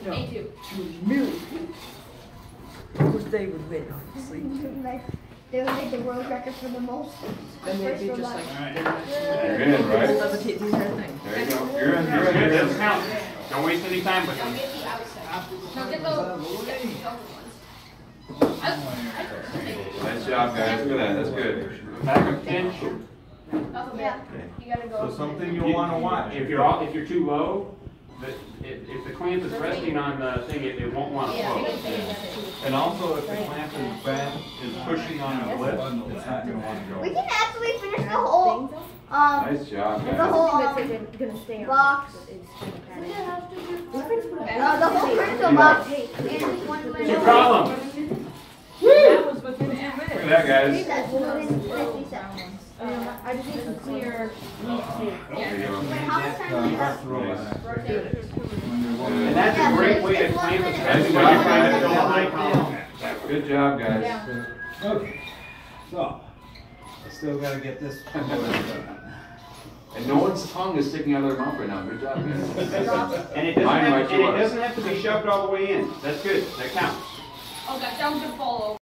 No. A2. She was really good. Of course, they would win, obviously. They would make the world record for the most. Then they'd be just like, You're in, right? levitate the entire thing. There you go. You're in. You're in. Doesn't count. Don't waste any time with Don't them. get the outside. No, get the open ones. Nice job, guys. Look at that. That's good. Back of pinch. Yeah. You gotta go. So something you'll want to watch. If you're too low, if the clamp is resting on the thing, it won't want to Yeah. float. And also, if the clamp is pushing on a lip, it's not going to want to go. We can actually finish the whole Nice job, the guys. whole gonna stay on box. The whole crystal box in 1 minute. No problem. That was within 2 minutes. Look at that, guys. That's within 50 seconds. I just need some clear meat tape. There you go. Wait, how much time do we have? And that's a great way to clamp it, especially when you're trying to fill a high column. Good job, guys. Okay, so, I still got to get this. And no one's tongue is sticking out of their mouth right now. Good job, guys. And it Mine might doesn't yours. have to be shoved all the way in. That's good. That counts. Oh, that don't fall over.